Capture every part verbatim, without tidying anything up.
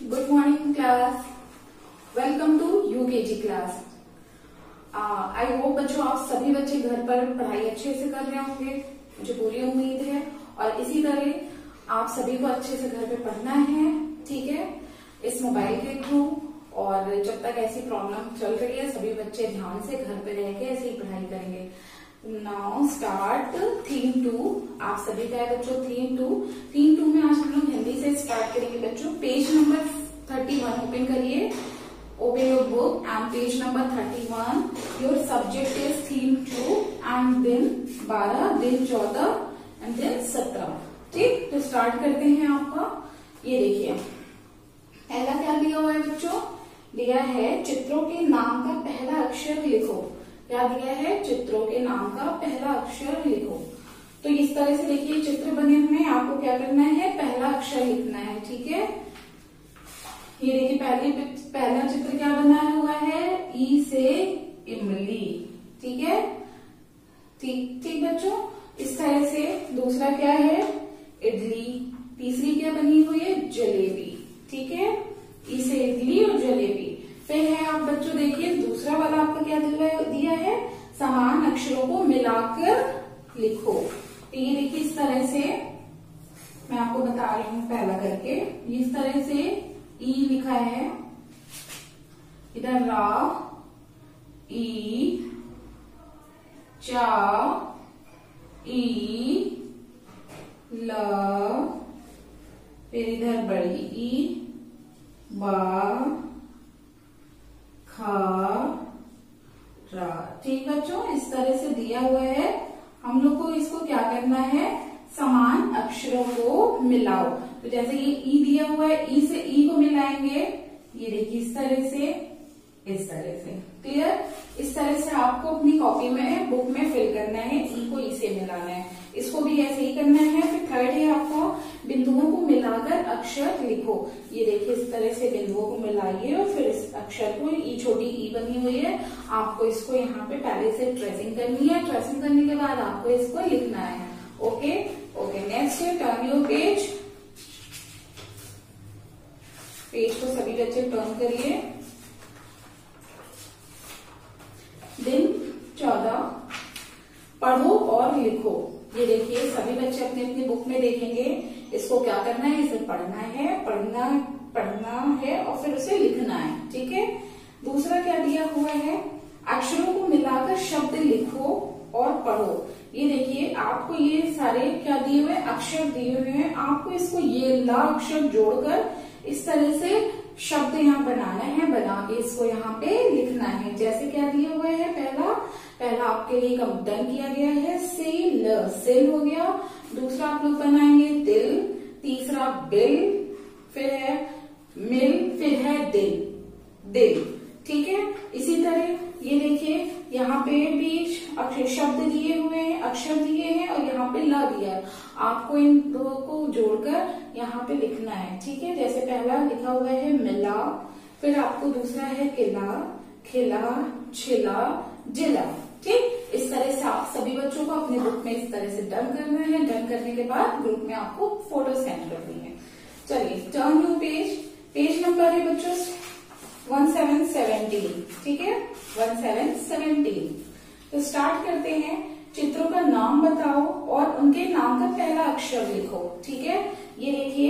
Good morning class. Welcome to UKG class. I hope बच्चों आप सभी बच्चे घर पर पढ़ाई अच्छे से कर रहे होंगे, मुझे पूरी उम्मीद है। और इसी तरह आप सभी को अच्छे से घर पे पढ़ना है, ठीक है, इस मोबाइल के थ्रू। और जब तक ऐसी प्रॉब्लम चल रही है सभी बच्चे ध्यान से घर पे रह के ऐसे ही पढ़ाई करेंगे। Now start theme two. आप सभी का है बच्चों थीम टू। थीम टू में आज हम लोग हिंदी से स्टार्ट करेंगे बच्चों। Page number thirty one open करिए। Open your book and page number thirty one. Your subject is theme two and दिन बारह, दिन चौदह एंड दिन सत्रह। ठीक, तो स्टार्ट करते हैं आपका। ये देखिए पहला क्या दिया हुआ है बच्चों, दिया है चित्रों के नाम का पहला अक्षर लिखो। क्या दिया है, चित्रों के नाम का पहला अक्षर लिखो। तो इस तरह से देखिए चित्र बने हुए हैं, आपको क्या करना है, पहला अक्षर लिखना है। ठीक है, ये देखिए पहले पहला चित्र क्या बनाया हुआ है, ई से इमली। ठीक है, ठीक ठीक बच्चों। इस तरह से दूसरा क्या है, इडली। तीसरी क्या बनी हुई है, जलेबी। ठीक है, ई से इडली और जलेबी। फिर है आप बच्चों देखिए दूसरा वाला आपका क्या दिया है, समान अक्षरों को मिलाकर लिखो। तो ये देखिए इस तरह से मैं आपको बता रही हूँ पहला करके। इस तरह से ई लिखा है, इधर रा, ई, चा, ई, ल, फिर इधर बड़ी ई, बा, खा, रा। ठीक बच्चों, इस तरह से दिया हुआ है। हम लोग को इसको क्या करना है, समान अक्षरों को मिलाओ। तो जैसे ये ई दिया हुआ है, ई से ई को मिलाएंगे। ये देखिए इस तरह से, इस तरह से। क्लियर, इस तरह से आपको अपनी कॉपी में, बुक में फिल करना है। ई को ई से मिलाना है, इसको भी ऐसे ही करना है। फिर थर्ड है आपको बिंदुओं को मिलाकर अक्षर लिखो। ये देखिए इस तरह से बिंदुओं को मिलाइए और फिर इस अक्षर को, ई छोटी ई बनी हुई है, आपको इसको यहाँ पे पहले से ट्रेसिंग करनी है। ट्रेसिंग करने के बाद आपको इसको लिखना है। ओके ओके, नेक्स्ट है टर्न योर पेज। पेज को सभी बच्चे टर्न करिए। दिन चौदह, पढ़ो और लिखो। ये देखिए सभी बच्चे अपने अपनी बुक में देखेंगे, इसको क्या करना है, इसे पढ़ना है, पढ़ना पढ़ना है और फिर उसे लिखना है। ठीक है, दूसरा क्या दिया हुआ है, अक्षरों को मिलाकर शब्द लिखो और पढ़ो। ये देखिए आपको ये सारे क्या दिए हुए, अक्षर दिए हुए हैं। आपको इसको ये ला अक्षर जोड़कर इस तरह से शब्द यहाँ बनाना है, बना के इसको यहाँ पे लिखना है। जैसे क्या दिया हुआ है, पहला पहला आपके लिए डन किया गया है, सेल, सेल हो गया। दूसरा आप लोग बनाएंगे दिल, तीसरा बिल, फिर है मिल, फिर है दिल, दिल। ठीक है, इसी तरह ये देखिए यहाँ पे भी अक्षर शब्द दिए हुए हैं, अक्षर दिए हैं और यहाँ पे ला दिया है। आपको इन दो को जोड़कर यहाँ पे लिखना है। ठीक है, जैसे पहला लिखा हुआ है मिला, फिर आपको दूसरा है किला, खिला, छिला, जिला। ठीक, इस तरह से आप सभी बच्चों को अपने बुक में इस तरह से डन करना है। डन करने के बाद ग्रुप में आपको फोटो सेंड करनी है। चलिए turn you page. Page number है बच्चों वन सेवन सेवनटीन। ठीक है, वन सेवन सेवनटीन। तो स्टार्ट करते हैं। चित्रों का नाम बताओ और उनके नाम का पहला अक्षर लिखो। ठीक है, ये देखिए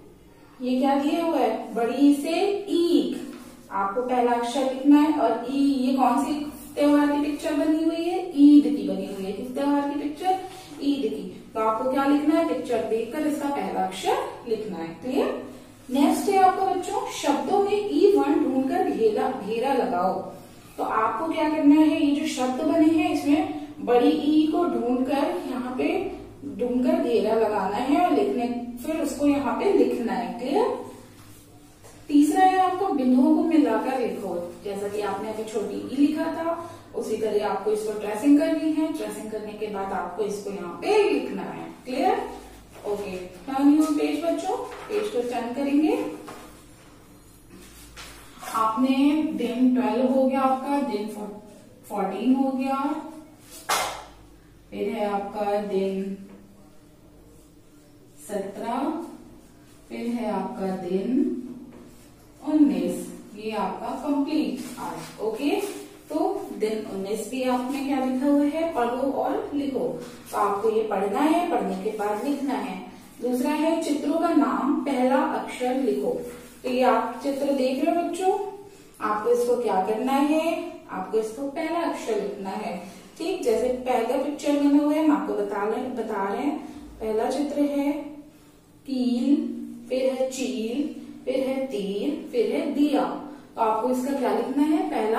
ये क्या दिया हुआ है, बड़ी से ईक। आपको पहला अक्षर लिखना है। और ई, ये कौन सी त्योहार की पिक्चर बनी हुई है, ईद की बनी हुई है। किस त्योहार की पिक्चर, ईद की। तो आपको क्या लिखना है, पिक्चर देखकर इसका पहला अक्षर लिखना है। क्लियर। नेक्स्ट है आपका बच्चों, शब्दों में ई वन ढूंढकर घेरा घेरा लगाओ। तो आपको क्या करना है, ये जो शब्द बने हैं इसमें बड़ी ई को ढूंढकर यहाँ पे ढूंढकर घेरा लगाना है और लिखने, फिर उसको यहाँ पे लिखना है। क्लियर। तीसरा है आपको बिंदुओं को मिलाकर लिखो। जैसा कि आपने अभी छोटी ई लिखा था उसी तरह आपको इसको ट्रेसिंग करनी है। ट्रेसिंग करने के बाद आपको इसको यहाँ पे लिखना है। Clear. Okay, turn your page बच्चों। पेज को टर्न करेंगे। आपने दिन ट्वेल्व हो गया, आपका दिन फोर्टीन हो गया, फिर है आपका दिन सत्रह, फिर है आपका दिन उन्नीस, ये आपका कंप्लीट आर्ट। ओके, तो दिन उन्नीस भी आपने क्या लिखा हुआ है, पढ़ो और लिखो। तो आपको ये पढ़ना है, पढ़ने के बाद लिखना है। दूसरा है चित्रों का नाम, पहला अक्षर लिखो। तो ये आप चित्र देख रहे हो बच्चों, आपको इसको क्या करना है, आपको इसको पहला अक्षर लिखना है। ठीक, जैसे पहला पिक्चर बना हुआ है, हम आपको बता रहे बता रहे हैं। पहला चित्र है कील, फिर है चील, फिर है तीर, फिर है दिया। तो आपको इसका क्या लिखना है, पहला,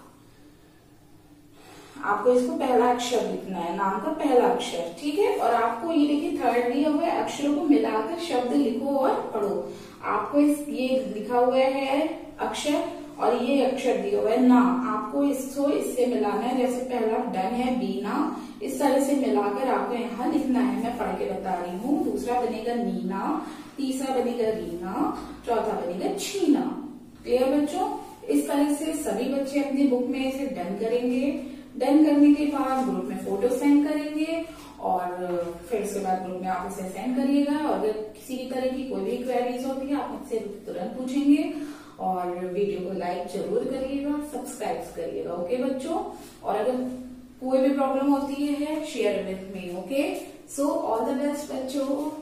आपको इसको पहला अक्षर लिखना है, नाम का पहला अक्षर। ठीक है, और आपको ये देखिए थर्ड दिया हुआ है, अक्षरों को मिलाकर शब्द लिखो और पढ़ो। आपको इस ये लिखा हुआ है अक्षर और ये अक्षर दिया हुआ है ना, आपको इसको इससे मिलाना है। जैसे पहला डन है बीना, इस तरह से मिलाकर आपको यहाँ लिखना है। मैं पढ़ के बता रही हूँ। दूसरा बनेगा नीना, तीसरा बनेगा रीना, चौथा बनेगा छीना। क्लियर बच्चों, इस तरह से सभी बच्चे अपनी बुक में इसे डन करेंगे। डन करने के बाद ग्रुप में फोटो सेंड करेंगे और फिर उसके बाद ग्रुप में आप उसे सेंड करिएगा। और अगर किसी भी तरह की कोई भी क्वेरीज होती है आप मुझसे तुरंत पूछेंगे। और वीडियो को लाइक जरूर करिएगा, सब्सक्राइब करिएगा। ओके बच्चों, और अगर कोई भी प्रॉब्लम होती है share with me. Okay, so all the best बच्चों।